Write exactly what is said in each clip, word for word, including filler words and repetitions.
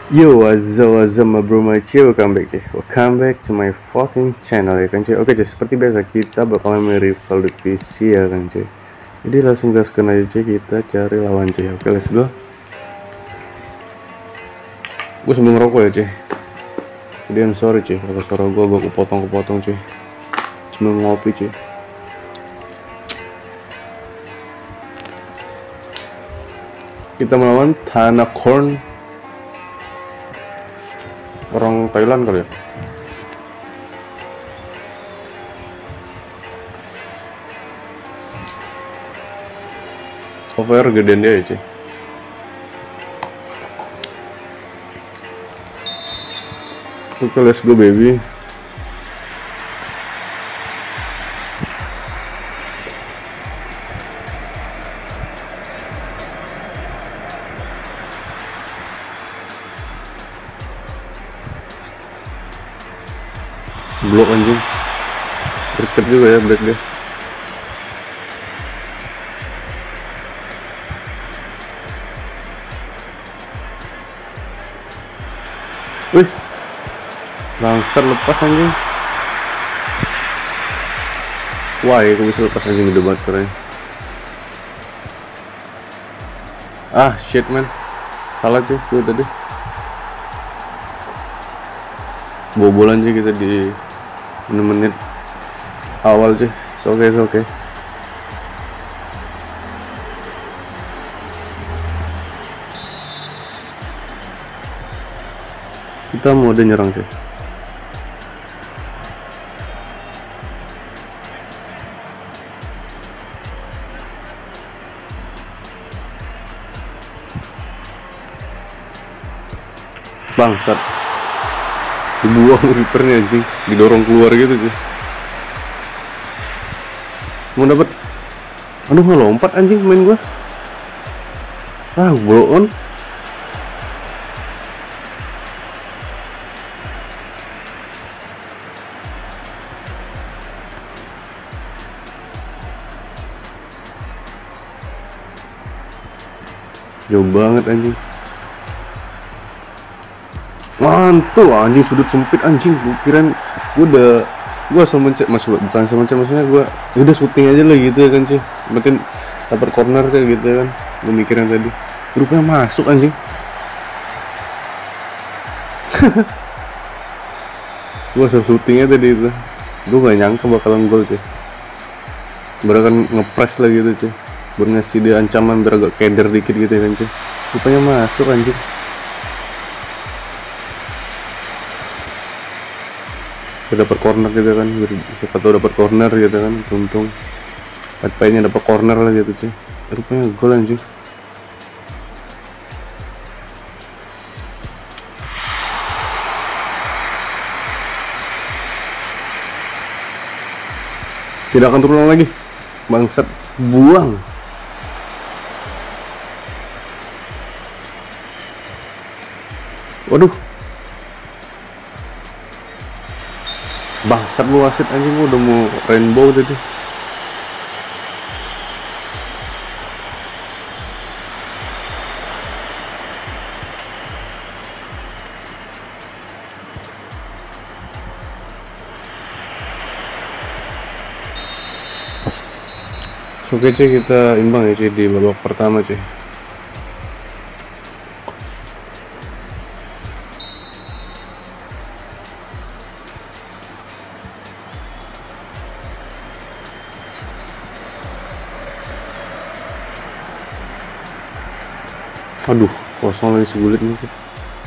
Yo, what's up, what's up, my bro, my cuy, welcome back ya. Welcome back to my fucking channel ya kan cuy. Oke cuy, seperti biasa kita bakalan merival divisi ya kan cuy. Jadi langsung gaskan aja cuy, kita cari lawan cuy. Oke, let's go. Gue sambil ngerokok ya cuy. Jadi I'm sorry cuy, kalau suara gue gue kepotong-kepotong cuy. Cuma ngopi cuy. Kita melawan Thanakorn, orang Thailand kali ya. Over gedean dia ya cuy. Oke, let's go baby. Blok anjing, gercep juga ya black dia. Wih, langsung lepas anjing. Wah, ya kok bisa lepas anjing, gede banget suaranya. Ah shit man, salah cuy gue tadi. Bobolan sih kita di enam menit awal sih. Oke okay, oke okay. Kita mode nyerang sih. Bangsat, dibuang reapernya anjing, didorong keluar gitu sih. Mau dapet, aduh nggak lompat anjing main gua. Ah blow on. Jauh banget anjing. Mantul anjing, sudut sempit anjing. Gue kirain gue udah gue asal mencet, masuk bukan asal mencet, maksudnya gue udah syuting aja lah gitu ya kan sih. Berarti dapat corner kayak gitu kan. Gue mikirin tadi, rupanya masuk anjing. Gue asal syutingnya tadi itu. Gue gak nyangka bakalan gol sih. Baru kan ngepres lah gitu cuy, baru ngasih dia ancaman biar agak keder dikit gitu ya kan cuy. Rupanya masuk anjing. Kita dapat corner gitu kan, siapa tahu dapat corner gitu kan, untung pet-petnya dapat corner lah gitu cuy. Rupanya gol anjing. Tidak akan terulang lagi, bangsat, buang. Waduh, bangsat lu wasit anjing, udah mau rainbow tadi. Oke cuy, kita imbang ya cuy di babak pertama cuy. Aduh, kosong lagi segulit nih cuy.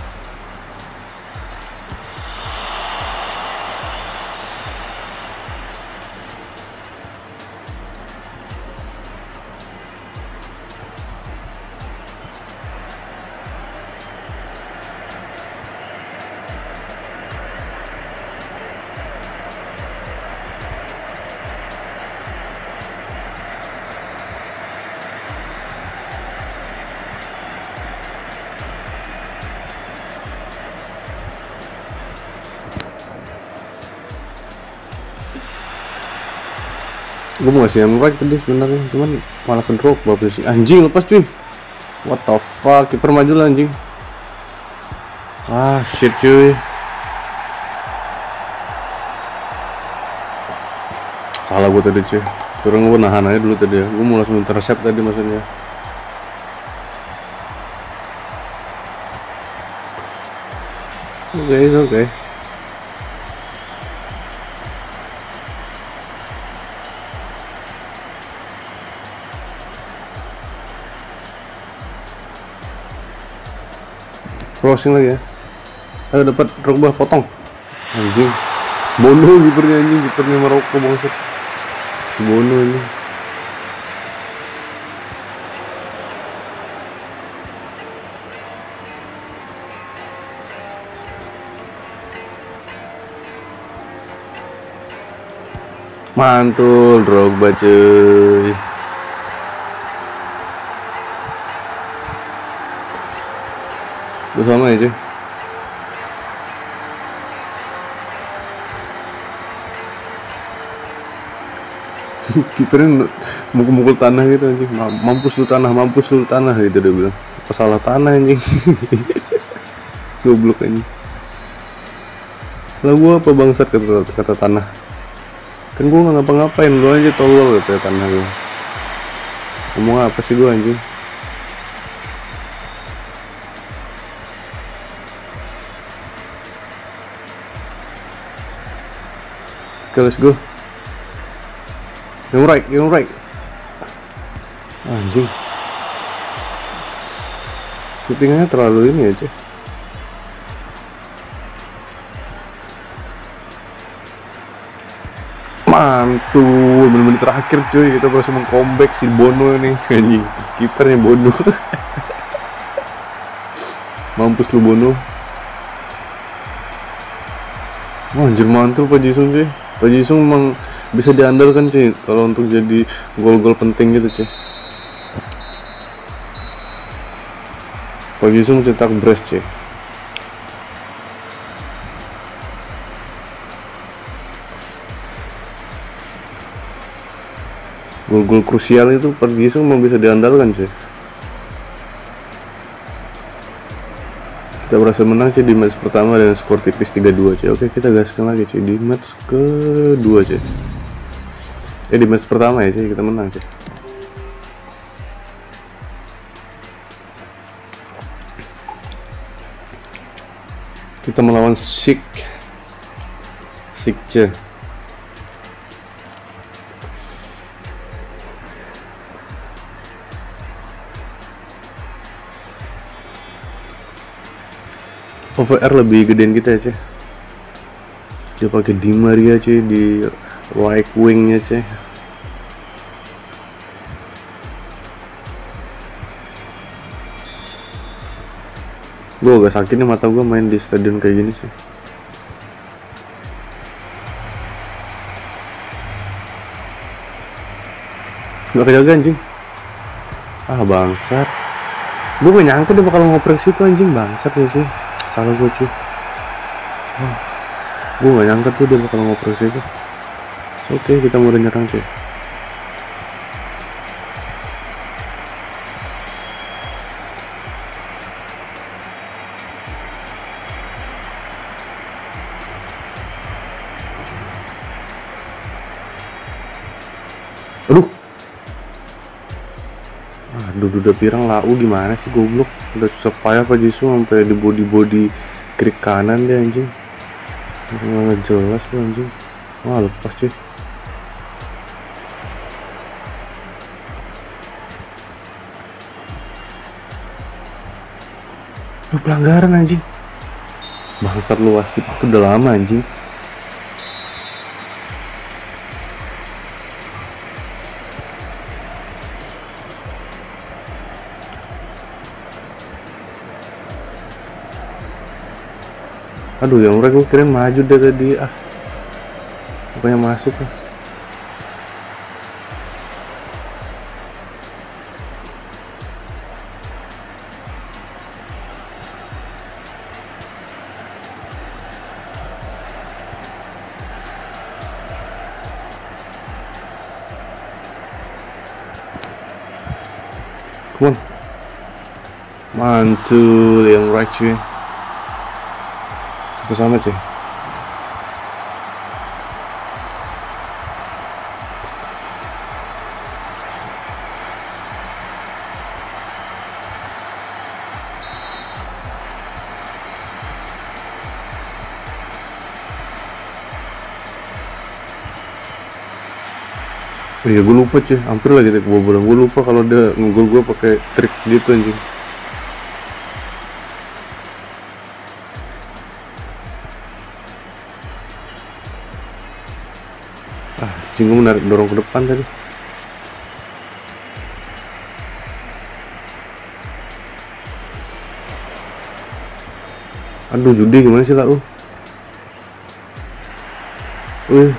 Gue mau ngasih M-Right tadi sebenarnya, cuman malah ke drop posisi. Anjing lepas cuy. What the fuck, kiper maju lah anjing. Ah shit cuy, salah gue tadi cuy. Turun gue nahan aja dulu tadi ya. Gue mau langsung intercept tadi maksudnya. Oke, okay, oke. Okay. Crossing lagi ya. Ayo dapat Drogba, potong. Anjing. Bono kipernya anjing, kipernya Maroko bangsat. Si Bono ini. Mantul Drogba cuy. Bersama ya cuy. Kipernya mukul-mukul tanah gitu anjing. Mampus lu tanah, mampus lu tanah gitu dia bilang. Apa salah tanah anjing. Goblok anjing. Salah gua apa bangsat kata, kata tanah. Kan gua nggak ngapa-ngapain, lu aja tolol kata tanah gua. Ngomong apa sih gua anjing? Oke, let's go. Yang right, yang right. Anjing. Shootingannya terlalu ini aja. Mantul, menit-menit terakhir cuy, kita berhasil meng-comeback si Bono ini. Anjing, kipernya Bono. Mampus lu Bono. Wah, anjir mantul Pak Jisung cuy. Pak Jisung memang bisa diandalkan cuy kalau untuk jadi gol-gol penting gitu cuy. Pak Jisung cetak brace cuy. Gol-gol krusial itu Pak Jisung memang bisa diandalkan cuy. Kita berhasil menang cuy di match pertama dengan skor tipis tiga dua cuy. Oke, kita gaskan lagi cuy di match kedua cuy. Eh di match pertama ya cuy kita menang cuy. Kita melawan Sik Sikce. O V R lebih gedein kita ya cuy. Dia pakai Di Maria cuy di right wingnya cuy. Gue agak sakit nih mata gue main di stadion kayak gini sih. Gak kejaga anjing. Ah bangsat. Gue gak nyangka dia bakal ngoprek situ anjing, bangsat ya cuy. Salah gue cuy. Oh, gue gak nyangka tuh dia bakal ngoprek situ. Oke, kita mau nyerang cuy. Aduh. Aduh, udah pirang lau gimana sih goblok. Udah susah payah Pak Jisung sampai di body-body kiri kanan dia anjing. Nggak jelas tuh anjing. Wah, lepas cuy. Lu pelanggaran anjing. Bangsat lu wasit, itu udah lama anjing. Aduh, yang mereka gue kirain maju deh tadi. Ah, pokoknya masuk lah. Come on. Mantul yang right cuy. Satu sama cuy. Oh iya, gue lupa cuy, hampir lagi deh kebobolan. Gue lupa kalau dia ngegol gue pakai trik gitu anjing. Ah, anjing, gue menarik dorong ke depan tadi. Aduh, judi gimana sih kak lu? Wih,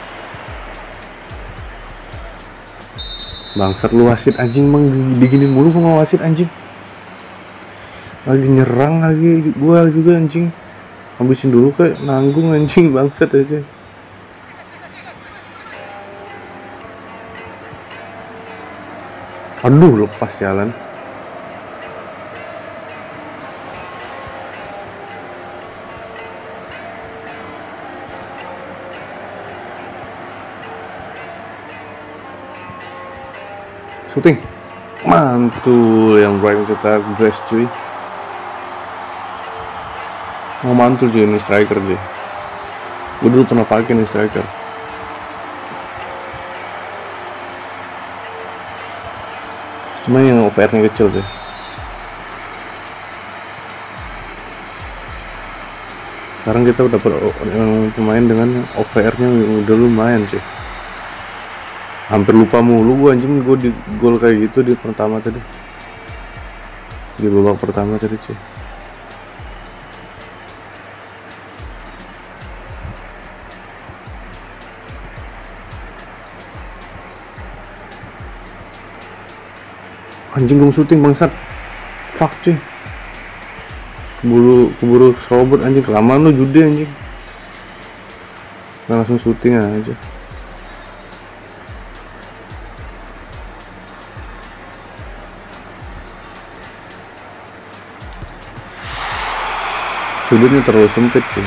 bangsat lu wasit anjing, emang digini mulu mau wasit anjing. Lagi nyerang lagi gua juga anjing. Habisin dulu kayak nanggung anjing, bangsat aja. Aduh, lepas jalan. Shooting, mantul yang Bright cetak brace cuy. Mau mantul cuy ini striker cuy. Gue dulu pernah pakai nih striker. Cuma yang O V R-nya kecil cuy. Sekarang kita udah pemain dengan O V R-nya udah lumayan cuy. Hampir lupa mulu gue anjing, gue di gol kayak gitu di pertama tadi, di babak pertama tadi cuy. Anjing, gue syuting bangsat, fuck cuy, keburu keburu serobot anjing, kelamaan lu judi anjing. Nah, langsung syuting aja. Sudutnya terlalu sempit sih.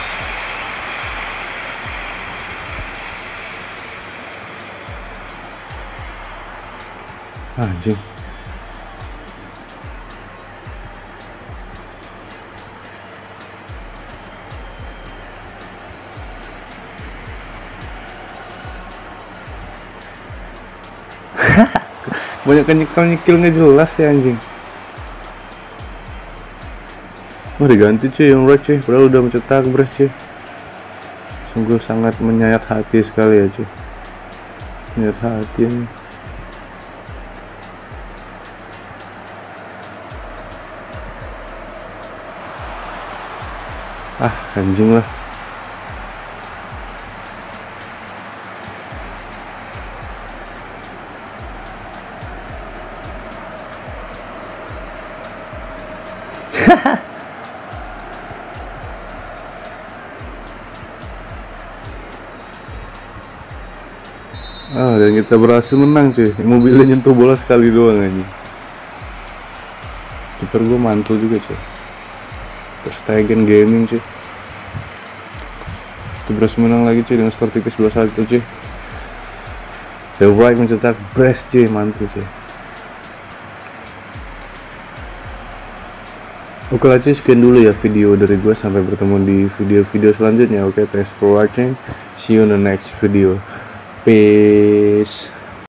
Anjing. Banyak kan nyekil-nyekil nggak jelas ya anjing. Wah, diganti cuy yang right cuy, padahal udah mencetak brace cuy. Sungguh sangat menyayat hati sekali ya cuy. Menyayat hati ini. Ah, anjing lah. Ah, dan kita berhasil menang cuy. Mobilnya nyentuh bola sekali doang aja. Kiper gue mantul juga cuy. Verstegen Gaming cuy. Kita berhasil menang lagi cuy dengan skor tipis dua satu cuy. The White mencetak brace cuy, mantul cuy. Oke lah cuy, sekian dulu ya video dari gue. Sampai bertemu di video-video selanjutnya. Oke, thanks for watching. See you in the next video. Peace.